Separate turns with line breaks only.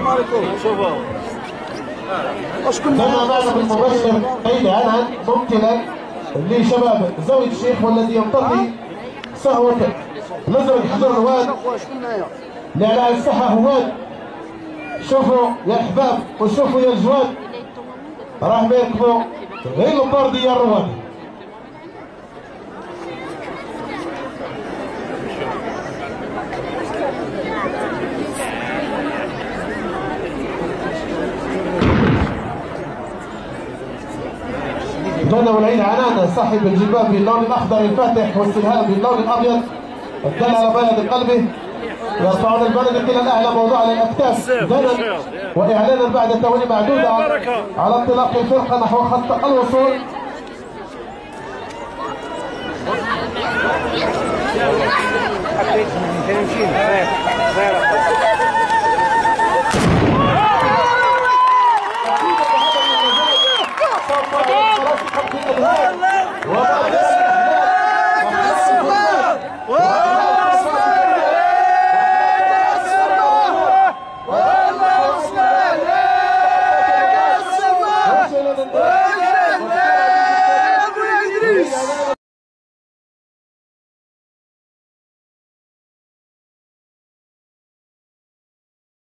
السلام عليكم. شوفوا
كما معنا بالمباشر أين عنها ممكنا لشباب زاوية الشيخ والذي يمتطي صهوة نزر الحجر الواد لعلاء الصحة هواد. شوفوا يا احباب وشوفوا يا الجواد راح يركبوا غير البردي يا الرواد. بدنا والعين عنانا صاحب الجلباب باللون الاخضر الفاتح والسلهاب باللون الابيض الدل على بلد القلب يرفعون البلد الى الاعلى موضوع على الاكتاف دنا واعلانا بعد ثواني معدوده على انطلاق الفرقه نحو خط الوصول.